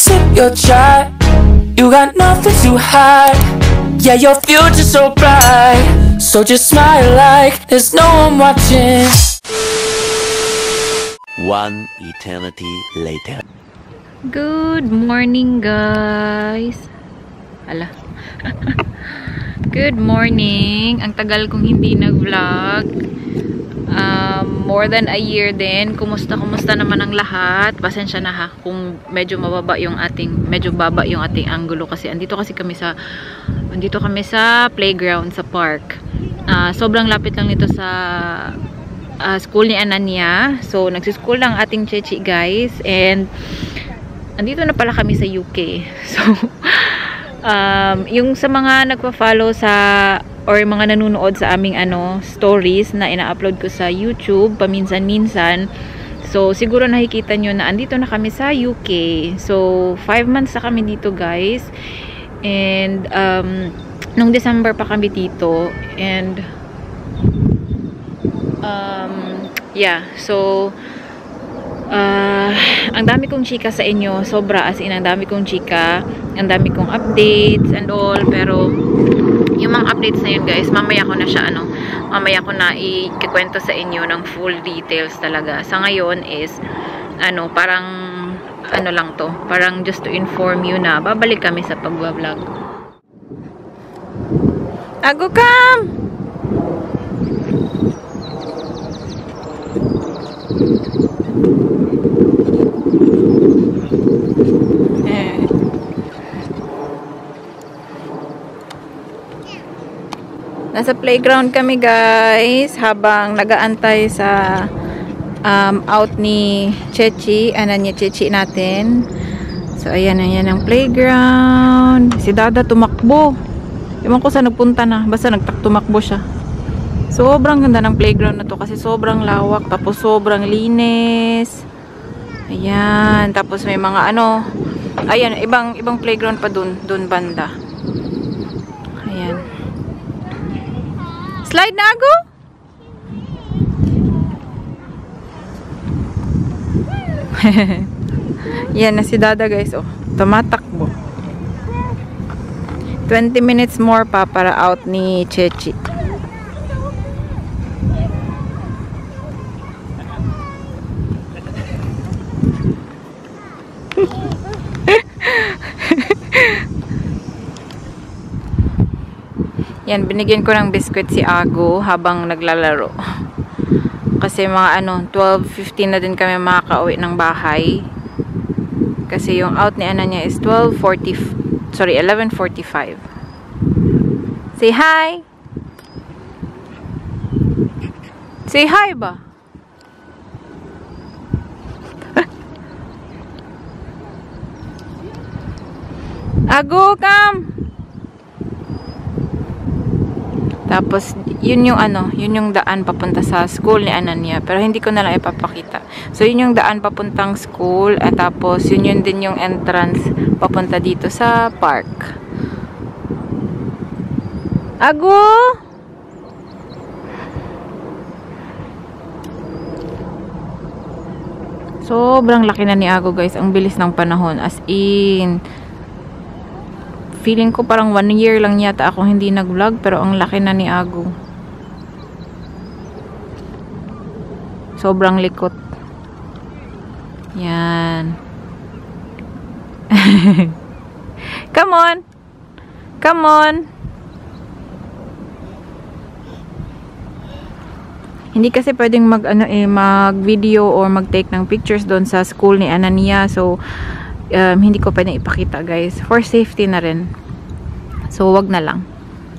sip your chai. You got nothing to hide. Yeah, your future's so bright. So just smile like there's no one watching. One eternity later. Good morning, guys. Hala. Good morning. Ang tagal kong hindi nag-vlog. More than a year din. Kumusta naman ang lahat? Pasensya na ha kung medyo baba yung ating angulo kasi andito kami sa playground sa park. Sobrang lapit lang nito sa school ni Ananya. So nagsi-school lang ating chechi, guys, and andito na pala kami sa UK. So yung sa mga nagpa-follow sa or mga nanonood sa aming stories na ina-upload ko sa YouTube paminsan-minsan, so siguro nakikita nyo na andito na kami sa UK. So 5 months na kami dito, guys, and nung December pa kami dito, and yeah, so ang dami kong chika sa inyo, sobra, as in ang dami kong chika, ang dami kong updates and all, pero yung mga updates na yun, guys, mamaya ko na ikikwento sa inyo ng full details talaga. Sa ngayon is parang lang to, parang just to inform you na babalik kami sa pagbablog. Ago kam! Nasa playground kami, guys, habang nagaantay sa out ni Chechi, Ananya Chechi natin. So ayan ang playground. Si Dada tumakbo. Ewan ko saan nagpunta na, basta tumakbo siya. Sobrang ganda ng playground na to kasi sobrang lawak, tapos sobrang linis. Ayan, tapos may mga ayan, ibang playground pa dun banda. Ayan. Slide na ako? Yan na si Dada, guys. Oh, tumatakbo. 20 minutes more pa para out ni Chechi. Yan, binigyan ko ng biscuit si Ago habang naglalaro. Kasi mga 12:15 na din kami makakauwi ng bahay. Kasi yung out ni Ananya is 11:45. Say hi! Say hi ba? Ago, come! Tapos, yun yung daan papunta sa school ni Ananya. Pero hindi ko na lang ipapakita. So, yun yung daan papuntang school. At tapos, yun din yung entrance papunta dito sa park. Ago! Sobrang laki na ni Ago, guys. Ang bilis ng panahon. As in, feeling ko parang 1 year lang yata ako hindi nag-vlog, pero ang laki na ni Ago. Sobrang likot. Yan. Come on. Come on. Hindi kasi pwedeng mag-video or mag-take ng pictures doon sa school ni Ananya. So hindi ko pwedeng ipakita, guys, for safety na rin, so wag na lang.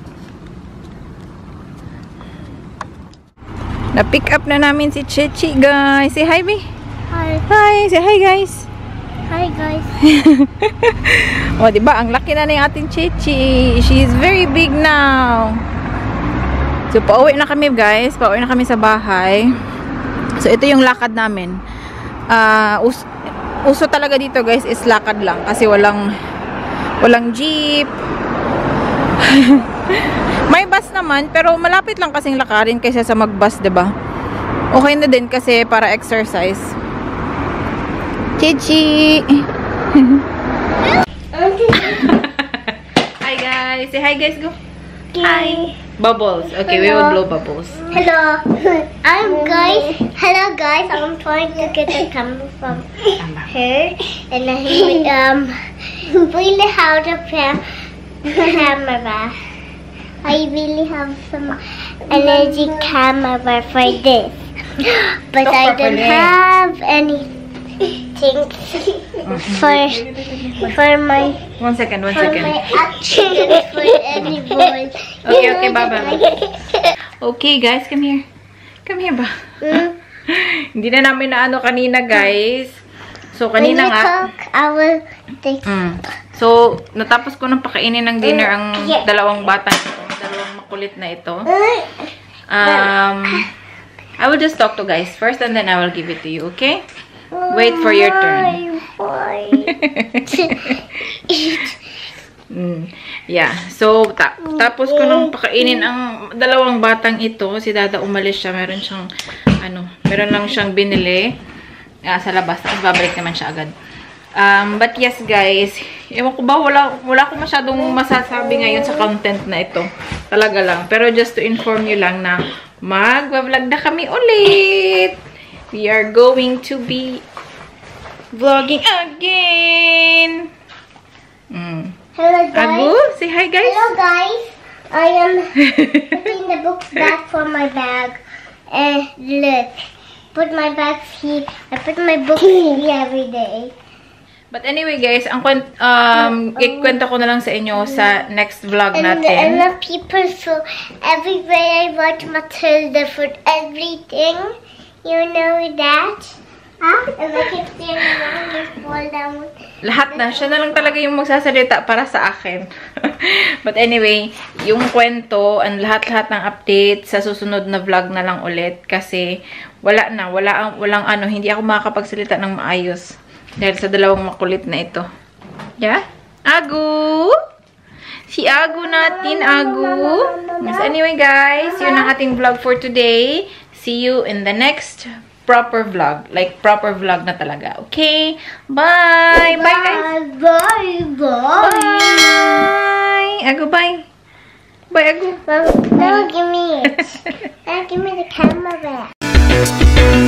Na-pick up na namin si Chechi, guys. Say hi, Bi. Hi. Hi, say hi, guys. Hi, guys. O, diba, ang laki na ng ating Chechi. She is very big now. So pauwi na kami, guys. Pauwi na kami sa bahay. So ito yung lakad namin. Uso talaga dito, guys, is lakad lang kasi walang jeep. May bus naman, pero malapit lang kasing lakarin kaysa sa mag-bus, 'di ba? Okay na din kasi para exercise. Chichi. Say hi, guys. Go. Okay. Hi. Bubbles. Okay, we will blow bubbles. Hello. I'm guys. Hello guys. I'm trying to get the camera from her, and I really have the camera. I really have some energy camera for this, but I don't have anything for my. One second. For my action for any boy. Okay, Baba. Okay, guys, come here. Come here ba? Hindi na namin na ano kanina, guys. So, kanina When you nga. talk, I will take. So, natapos ko nang pakainin ng dinner ang dalawang bata ito. Dalawang makulit na ito. I will just talk to guys first and then I will give it to you, okay? Wait for your turn. Yeah. So, tapos ko nang pakainin ang dalawang batang ito. Si Dada umalis siya. Meron lang siyang binili sa labas. Tapos babalik naman siya agad. But yes, guys. Ewan ko ba, wala ko masyadong masasabi ngayon sa content na ito. Talaga lang. Pero just to inform you lang na mag-vlog na kami ulit. We are going to be vlogging again. Hello guys. Agu, say hi guys. Hello guys. I am putting the books back from my bag. And look, put my bags here. I put my books here every day. But anyway guys, ikwento ko na lang sa inyo sa next vlog natin. And the people, so everywhere I watch Matilda for everything. You know that? Huh? And I keep staring around and fall down. Lahat na. Siya na lang talaga yung magsasalita para sa akin. But anyway, yung kwento, ang lahat-lahat ng update sa susunod na vlog na lang ulit. Kasi walang hindi ako makakapagsalita ng maayos. Dahil sa dalawang makulit na ito. Yeah? Agu! Si Agu natin, Agu. Yes, anyway guys, yun ang ating vlog for today. See you in the next proper vlog. Like, proper vlog na talaga. Okay? Bye! Bye, guys! Bye! Bye! Agu, bye! Bye, Agu! No, give me it. Give me the camera back.